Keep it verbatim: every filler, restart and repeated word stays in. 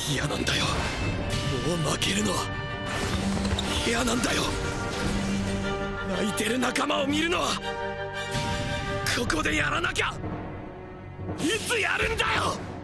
嫌なんだよ。もう負けるのは嫌なんだよ。泣いてる仲間を見るのはここでやらなきゃ。いつやるんだよ。